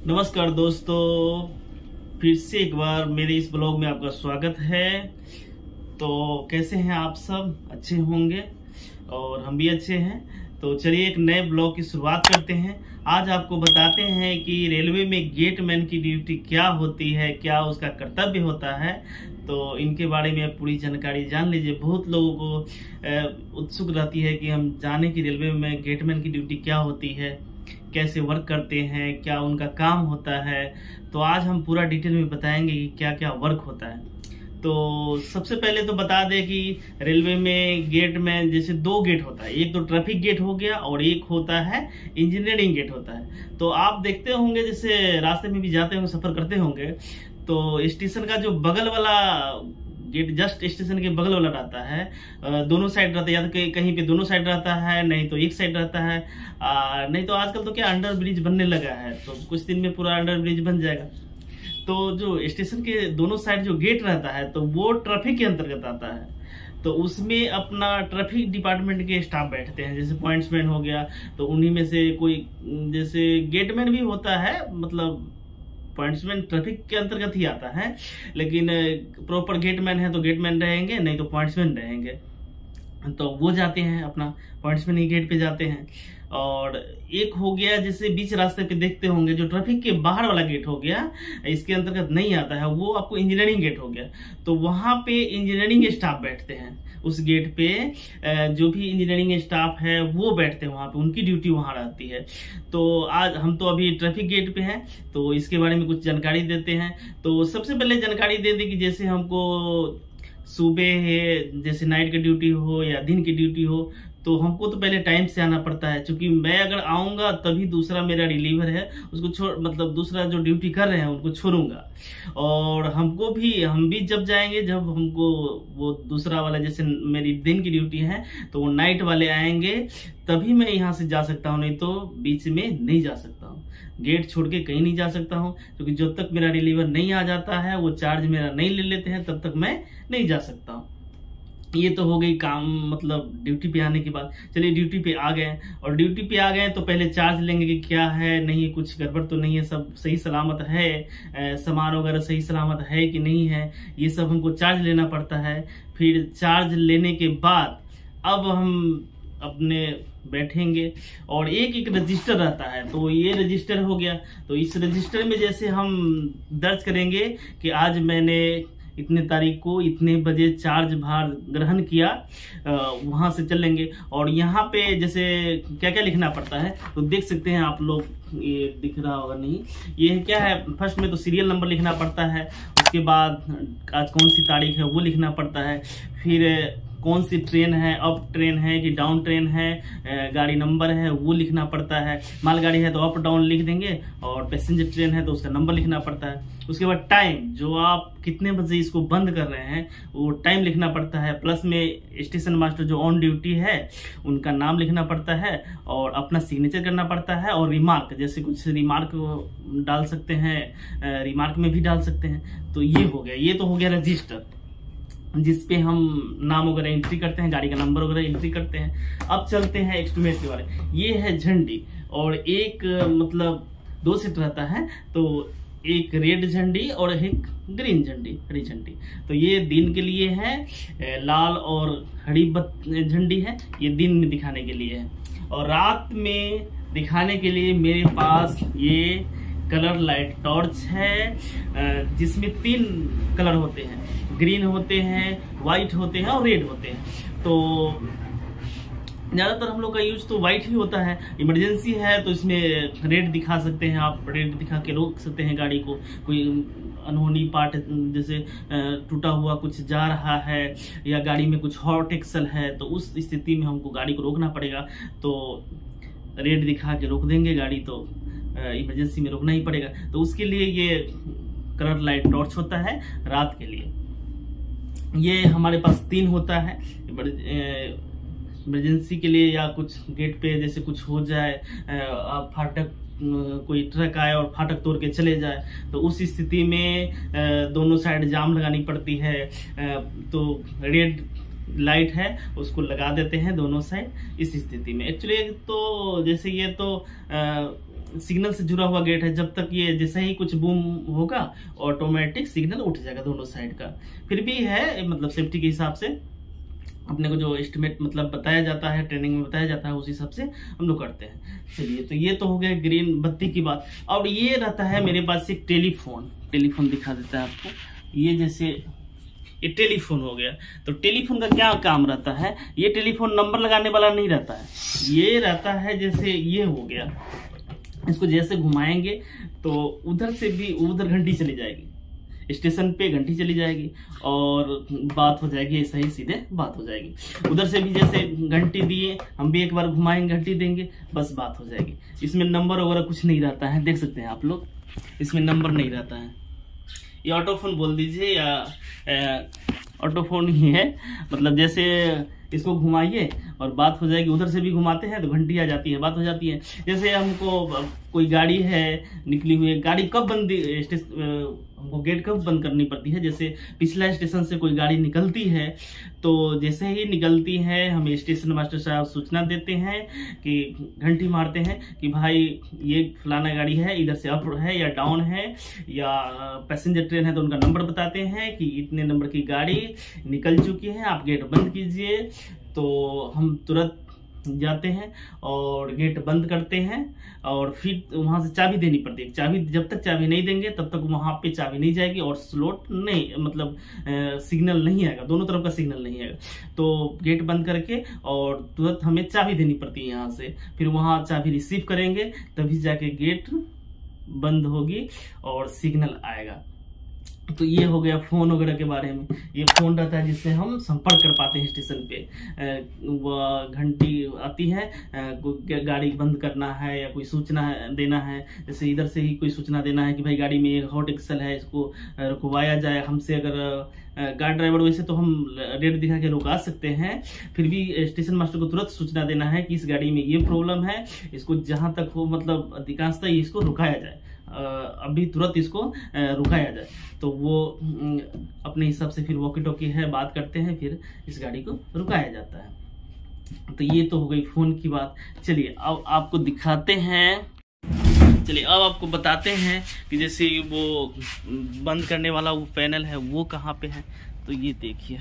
नमस्कार दोस्तों, फिर से एक बार मेरे इस ब्लॉग में आपका स्वागत है। तो कैसे हैं आप सब? अच्छे होंगे और हम भी अच्छे हैं। तो चलिए एक नए ब्लॉग की शुरुआत करते हैं। आज आपको बताते हैं कि रेलवे में गेटमैन की ड्यूटी क्या होती है, क्या उसका कर्तव्य होता है। तो इनके बारे में पूरी जानकारी जान लीजिए। बहुत लोगों को उत्सुक रहती है कि हम जाने की रेलवे में गेटमैन की ड्यूटी क्या होती है, कैसे वर्क करते हैं, क्या उनका काम होता है। तो आज हम पूरा डिटेल में बताएंगे कि क्या क्या वर्क होता है। तो सबसे पहले तो बता दें कि रेलवे में गेट में जैसे दो गेट होता है, एक तो ट्रैफिक गेट हो गया और एक होता है इंजीनियरिंग गेट होता है। तो आप देखते होंगे जैसे रास्ते में भी जाते होंगे, सफर करते होंगे, तो स्टेशन का जो बगल वाला गेट, जस्ट स्टेशन के बगल वाला रहता है, दोनों साइड रहता है, या तो कहीं पे दोनों साइड रहता है, नहीं तो एक साइड रहता है। नहीं तो आजकल तो क्या अंडर ब्रिज बनने लगा है, तो कुछ दिन में पूरा अंडर ब्रिज बन जाएगा। तो जो स्टेशन के दोनों साइड जो गेट रहता है तो वो ट्रैफिक के अंतर्गत आता है। तो उसमें अपना ट्रैफिक डिपार्टमेंट के स्टाफ बैठते हैं, जैसे पॉइंट्समैन हो गया, तो उन्हीं में से कोई, जैसे गेटमैन भी होता है, मतलब पॉइंट्समैन ट्रैफिक के अंतर्गत ही आता है, लेकिन प्रॉपर गेटमैन है तो गेटमैन रहेंगे, नहीं तो पॉइंट्समैन रहेंगे। तो वो जाते हैं अपना पॉइंट्समैन ही गेट पे जाते हैं। और एक हो गया जैसे बीच रास्ते पे देखते होंगे जो ट्रैफिक के बाहर वाला गेट हो गया, इसके अंतर्गत नहीं आता है, वो आपको इंजीनियरिंग गेट हो गया। तो वहां पे इंजीनियरिंग स्टाफ बैठते हैं उस गेट पे, जो भी इंजीनियरिंग स्टाफ है वो बैठते हैं वहां पे, उनकी ड्यूटी वहां रहती है। तो आज हम तो अभी ट्रैफिक गेट पे हैं, तो इसके बारे में कुछ जानकारी देते हैं। तो सबसे पहले जानकारी दे दें कि जैसे हमको सुबह है, जैसे नाइट की ड्यूटी हो या दिन की ड्यूटी हो, तो हमको तो पहले टाइम से आना पड़ता है, क्योंकि मैं अगर आऊंगा तभी दूसरा मेरा रिलीवर है उसको छोड़, मतलब दूसरा जो ड्यूटी कर रहे हैं उनको छोड़ूंगा। और हमको भी, हम भी जब जाएंगे जब हमको वो दूसरा वाला, जैसे मेरी दिन की ड्यूटी है तो वो नाइट वाले आएंगे तभी मैं यहाँ से जा सकता हूँ, नहीं तो बीच में नहीं जा सकता हूँ। गेट छोड़ के कहीं नहीं जा सकता हूँ, क्योंकि जब तक मेरा डिलीवर नहीं आ जाता है, वो चार्ज मेरा नहीं ले लेते हैं, तब तक मैं नहीं जा सकता हूँ। ये तो हो गई काम, मतलब ड्यूटी पे आने की बात। चलिए ड्यूटी पे आ गए, और ड्यूटी पे आ गए तो पहले चार्ज लेंगे कि क्या है, नहीं कुछ गड़बड़ तो नहीं है, सब सही सलामत है, सामान वगैरह सही सलामत है कि नहीं है, ये सब हमको चार्ज लेना पड़ता है। फिर चार्ज लेने के बाद अब हम अपने बैठेंगे, और एक एक रजिस्टर रहता है, तो ये रजिस्टर हो गया। तो इस रजिस्टर में जैसे हम दर्ज करेंगे कि आज मैंने इतने तारीख को इतने बजे चार्ज भार ग्रहण किया, वहां से चलेंगे। और यहाँ पे जैसे क्या क्या लिखना पड़ता है तो देख सकते हैं आप लोग, ये दिख रहा होगा नहीं, ये क्या है, फर्स्ट में तो सीरियल नंबर लिखना पड़ता है, उसके बाद आज कौन सी तारीख है वो लिखना पड़ता है, फिर कौन सी ट्रेन है, अप ट्रेन है कि डाउन ट्रेन है, गाड़ी नंबर है वो लिखना पड़ता है। मालगाड़ी है तो अप डाउन लिख देंगे, और पैसेंजर ट्रेन है तो उसका नंबर लिखना पड़ता है। उसके बाद टाइम, जो आप कितने बजे इसको बंद कर रहे हैं वो टाइम लिखना पड़ता है। प्लस में स्टेशन मास्टर जो ऑन ड्यूटी है उनका नाम लिखना पड़ता है, और अपना सिग्नेचर करना पड़ता है। और रिमार्क, जैसे कुछ रिमार्क डाल सकते हैं, रिमार्क में भी डाल सकते हैं। तो ये हो गया, ये तो हो गया रजिस्टर जिसपे हम नाम वगैरह एंट्री करते हैं, गाड़ी का नंबर वगैरह एंट्री करते हैं। अब चलते हैं एक्सट्रीमेट के बारे में। ये है झंडी, और एक मतलब दो सेट रहता है, तो एक रेड झंडी और एक ग्रीन झंडी, हरी झंडी। तो ये दिन के लिए है, लाल और हरी झंडी है, ये दिन में दिखाने के लिए है। और रात में दिखाने के लिए मेरे पास ये कलर लाइट टॉर्च है, जिसमें 3 कलर होते हैं, ग्रीन होते हैं, व्हाइट होते हैं और रेड होते हैं। तो ज्यादातर हम लोग का यूज तो व्हाइट ही होता है। इमरजेंसी है तो इसमें रेड दिखा सकते हैं, आप रेड दिखा के रोक सकते हैं गाड़ी को। कोई अनहोनी पार्ट, जैसे टूटा हुआ कुछ जा रहा है या गाड़ी में कुछ हॉट एक्सल है, तो उस स्थिति में हमको गाड़ी को रोकना पड़ेगा, तो रेड दिखा के रोक देंगे गाड़ी, तो इमरजेंसी में रोकना ही पड़ेगा। तो उसके लिए ये कलर लाइट टॉर्च होता है रात के लिए। ये हमारे पास 3 होता है, इमरजेंसी के लिए, या कुछ गेट पे जैसे कुछ हो जाए, फाटक, कोई ट्रक आए और फाटक तोड़ के चले जाए, तो उस स्थिति में दोनों साइड जाम लगानी पड़ती है। तो रेड लाइट है उसको लगा देते हैं दोनों साइड इस स्थिति में। एक्चुअली तो जैसे ये तो सिग्नल से जुड़ा हुआ गेट है। जब तक ये जैसे ही कुछ बूम होगा ऑटोमेटिक सिग्नल उठ जाएगा दोनों साइड का। फिर भी है मतलब सेफ्टी के हिसाब से अपने को जो एस्टिमेट मतलब बताया जाता है, ट्रेनिंग में बताया जाता है, उस हिसाब से हम लोग करते हैं। चलिए, तो ये तो हो गया ग्रीन बत्ती की बात। और ये रहता है मेरे पास एक टेलीफोन दिखा देता है आपको। ये जैसे ये टेलीफोन हो गया, तो टेलीफोन का क्या काम रहता है, ये टेलीफोन नंबर लगाने वाला नहीं रहता है। ये रहता है जैसे ये हो गया, इसको जैसे घुमाएंगे तो उधर से भी उधर घंटी चली जाएगी, स्टेशन पे घंटी चली जाएगी और बात हो जाएगी, ऐसा ही सीधे बात हो जाएगी। उधर से भी जैसे घंटी दिए, हम भी एक बार घुमाएंगे घंटी देंगे, बस बात हो जाएगी। इसमें नंबर वगैरह कुछ नहीं रहता है, देख सकते हैं आप लोग, इसमें नंबर नहीं रहता है। ये ऑटोफोन बोल दीजिए या ऑटोफोन ही है, मतलब जैसे इसको घुमाइए और बात हो जाएगी। उधर से भी घुमाते हैं तो घंटी आ जाती है, बात हो जाती है। जैसे हमको कोई गाड़ी है निकली हुई, गाड़ी कब हमको गेट कब बंद करनी पड़ती है, जैसे पिछला स्टेशन से कोई गाड़ी निकलती है तो जैसे ही निकलती है हमें स्टेशन मास्टर साहब सूचना देते हैं कि घंटी मारते हैं कि भाई ये फलाना गाड़ी है, इधर से अप है या डाउन है या पैसेंजर ट्रेन है, तो उनका नंबर बताते हैं कि इतने नंबर की गाड़ी निकल चुकी है, आप गेट बंद कीजिए। तो हम तुरंत जाते हैं और गेट बंद करते हैं और फिर वहां से चाबी देनी पड़ती है। चाबी जब तक चाबी नहीं देंगे तब तक वहां पे चाबी नहीं जाएगी और स्लॉट नहीं मतलब सिग्नल नहीं आएगा, दोनों तरफ का सिग्नल नहीं आएगा। तो गेट बंद करके और तुरंत हमें चाबी देनी पड़ती है यहाँ से, फिर वहां चाबी रिसीव करेंगे तभी जाके गेट बंद होगी और सिग्नल आएगा। तो ये हो गया फोन वगैरह के बारे में। ये फोन रहता है जिससे हम संपर्क कर पाते हैं स्टेशन पे। वह घंटी आती है, गाड़ी बंद करना है या कोई सूचना देना है, जैसे इधर से ही कोई सूचना देना है कि भाई गाड़ी में एक हॉट एक्सल है, इसको रुकवाया जाए। हमसे अगर गार्ड ड्राइवर वैसे तो हम रेड दिखा के रुका सकते हैं, फिर भी स्टेशन मास्टर को तुरंत सूचना देना है कि इस गाड़ी में ये प्रॉब्लम है, इसको जहां तक हो मतलब अधिकांशतः इसको रुकाया जाए, अभी तुरंत इसको रुकाया जाए। तो वो अपने हिसाब से फिर वॉकी टॉकी है, बात करते हैं, फिर इस गाड़ी को रुकाया जाता है। तो ये तो हो गई फोन की बात। चलिए अब आपको दिखाते हैं, चलिए अब आपको बताते हैं कि जैसे वो बंद करने वाला वो पैनल है वो कहाँ पे है। तो ये देखिए,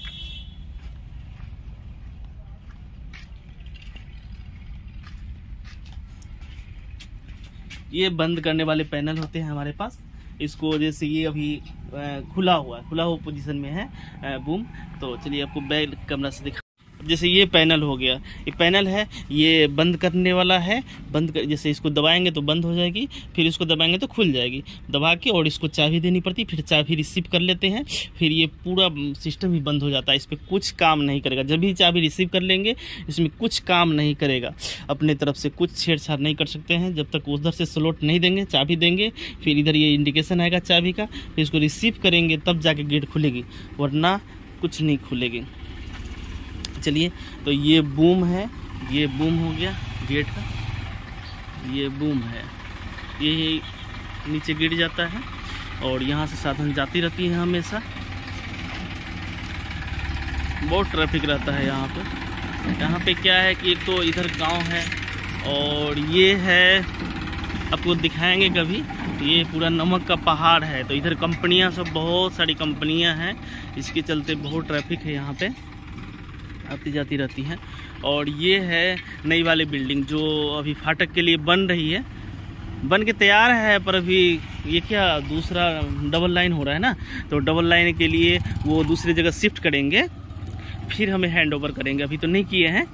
ये बंद करने वाले पैनल होते हैं हमारे पास। इसको जैसे ये अभी खुला हुआ पोजीशन में है बूम। तो चलिए आपको बैक कैमरा से दिखा। जैसे ये पैनल हो गया, ये पैनल है, ये बंद करने वाला है। जैसे इसको दबाएंगे तो बंद हो जाएगी, फिर इसको दबाएंगे तो खुल जाएगी। दबा के और इसको चाबी देनी पड़ती, फिर चाबी रिसीव कर लेते हैं, फिर ये पूरा सिस्टम ही बंद हो जाता है। इस पर कुछ काम नहीं करेगा। जब भी चाबी रिसीव कर लेंगे इसमें कुछ काम नहीं करेगा, अपने तरफ से कुछ छेड़छाड़ नहीं कर सकते हैं जब तक उधर से स्लॉट नहीं देंगे। चाबी देंगे, फिर इधर ये इंडिकेशन आएगा चाबी का, फिर इसको रिसीव करेंगे तब जाके गेट खुलेगी, वरना कुछ नहीं खुलेगी। चलिए, तो ये बूम है, ये बूम हो गया गेट का, ये बूम है, ये नीचे गिर जाता है और यहाँ से साधन जाती रहती है हमेशा। बहुत ट्रैफिक रहता है यहाँ पे। यहाँ पे क्या है कि एक तो इधर गांव है और ये है, आपको दिखाएंगे कभी, ये पूरा नमक का पहाड़ है। तो इधर कंपनियाँ सब, बहुत सारी कंपनियाँ हैं, इसके चलते बहुत ट्रैफिक है यहाँ पे, आती जाती रहती हैं। और ये है नई वाली बिल्डिंग जो अभी फाटक के लिए बन रही है, बन के तैयार है, पर अभी ये क्या दूसरा डबल लाइन हो रहा है ना, तो डबल लाइन के लिए वो दूसरी जगह शिफ्ट करेंगे, फिर हमें हैंड ओवर करेंगे, अभी तो नहीं किए हैं।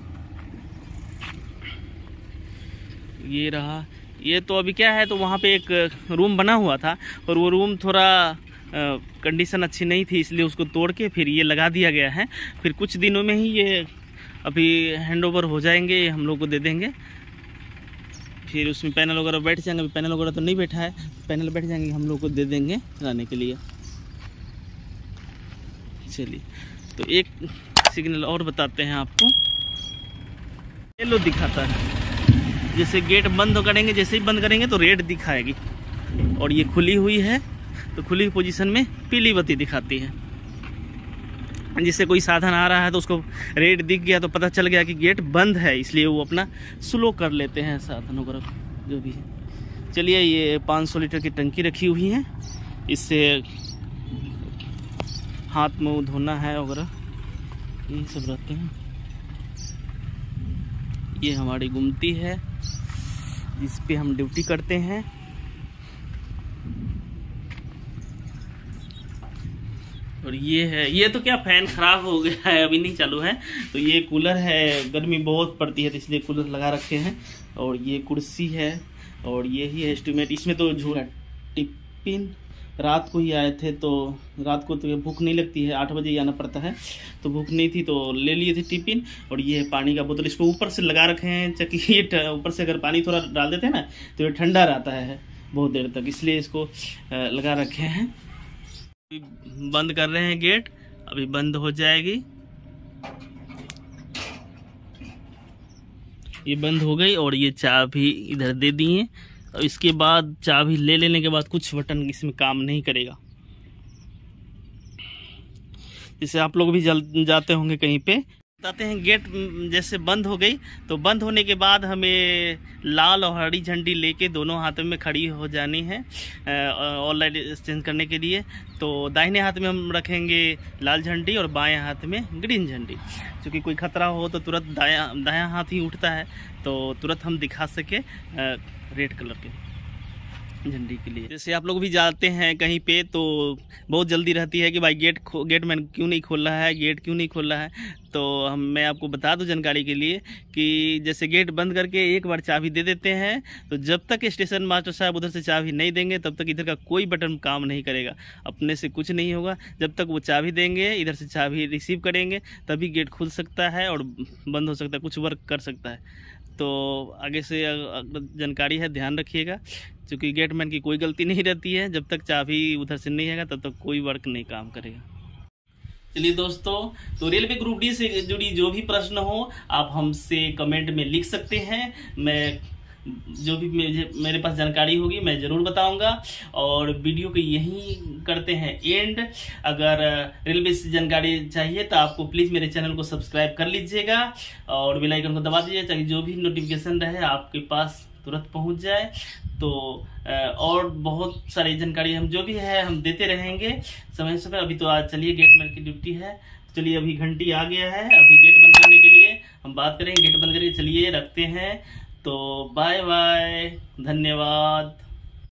ये रहा, ये तो अभी क्या है, तो वहाँ पे एक रूम बना हुआ था और वो रूम थोड़ा कंडीशन अच्छी नहीं थी, इसलिए उसको तोड़ के फिर ये लगा दिया गया है। फिर कुछ दिनों में ही ये अभी हैंड ओवर हो जाएंगे, हम लोग को दे देंगे, फिर उसमें पैनल वगैरह बैठ जाएंगे। अभी पैनल वगैरह तो नहीं बैठा है, पैनल बैठ जाएंगे, हम लोग को दे देंगे चलाने के लिए। चलिए, तो एक सिग्नल और बताते हैं आपको, येलो दिखाता है, जैसे गेट बंद करेंगे, जैसे ही बंद करेंगे तो रेड दिखाएगी, और ये खुली हुई है तो खुली पोजीशन में पीली बत्ती दिखाती है। जिससे कोई साधन आ रहा है तो उसको रेड दिख गया तो पता चल गया कि गेट बंद है, इसलिए वो अपना स्लो कर लेते हैं साधन वगैरह जो भी है। चलिए, ये 500 लीटर की टंकी रखी हुई है, इससे हाथ मुँह धोना है वगैरह, ये सब रहते हैं। ये हमारी गुमती है जिस पे हम ड्यूटी करते हैं। और ये है, ये तो क्या फैन खराब हो गया है, अभी नहीं चालू है। तो ये कूलर है, गर्मी बहुत पड़ती है तो इसलिए कूलर लगा रखे हैं। और ये कुर्सी है और ये ही एस्टिमेट। इसमें तो झूला टिफिन रात को ही आए थे, तो रात को तो भूख नहीं लगती है, 8 बजे ही आना पड़ता है, तो भूख नहीं थी तो ले लिए थे टिफिन। और ये है पानी का बोतल, इसको ऊपर से लगा रखे हैं ताकि ये ऊपर से अगर पानी थोड़ा डाल देते हैं ना तो ये ठंडा रहता है बहुत देर तक, इसलिए इसको लगा रखे हैं। बंद कर रहे हैं गेट, अभी बंद हो जाएगी। ये बंद हो गई और ये चाबी इधर दे दिए। और इसके बाद चाबी ले लेने के बाद कुछ बटन इसमें काम नहीं करेगा। जैसे आप लोग भी जाते होंगे कहीं पे, बताते हैं गेट जैसे बंद हो गई तो बंद होने के बाद हमें लाल और हरी झंडी लेके दोनों हाथों में खड़ी हो जानी है ऑनलाइन एक्सचेंज करने के लिए। तो दाहिने हाथ में हम रखेंगे लाल झंडी और बाएं हाथ में ग्रीन झंडी, क्योंकि कोई खतरा हो तो तुरंत दायां हाथ ही उठता है, तो तुरंत हम दिखा सके रेड कलर के झंडी के लिए। जैसे आप लोग भी जाते हैं कहीं पे तो बहुत जल्दी रहती है कि भाई गेट मैन क्यों नहीं खोल रहा है, गेट क्यों नहीं खोल रहा है। तो मैं आपको बता दूं जानकारी के लिए कि जैसे गेट बंद करके एक बार चाबी दे देते हैं तो जब तक स्टेशन मास्टर साहब उधर से चाबी नहीं देंगे तब तक इधर का कोई बटन काम नहीं करेगा, अपने से कुछ नहीं होगा। जब तक वो चाबी देंगे, इधर से चाबी रिसीव करेंगे, तभी गेट खुल सकता है और बंद हो सकता है, कुछ वर्क कर सकता है। तो आगे से जानकारी है, ध्यान रखिएगा, क्योंकि गेटमैन की कोई गलती नहीं रहती है। जब तक चाबी उधर से नहीं आएगा तब तक कोई वर्क नहीं काम करेगा। चलिए दोस्तों, तो रेलवे ग्रुप डी से जुड़ी जो भी प्रश्न हो आप हमसे कमेंट में लिख सकते हैं। मैं जो भी मेरे पास जानकारी होगी मैं ज़रूर बताऊंगा। और वीडियो को यहीं करते हैं एंड। अगर रेलवे से जानकारी चाहिए तो आपको प्लीज़ मेरे चैनल को सब्सक्राइब कर लीजिएगा और बेल आइकन को दबा दीजिए ताकि जो भी नोटिफिकेशन रहे आपके पास तुरंत पहुंच जाए। तो और बहुत सारी जानकारी हम जो भी है हम देते रहेंगे समय समय। अभी तो आज चलिए गेटमैन की ड्यूटी है, चलिए अभी घंटी आ गया है, अभी गेट बंद करने के लिए हम बात करेंगे। गेट बंद करके चलिए रखते हैं, तो बाय बाय, धन्यवाद।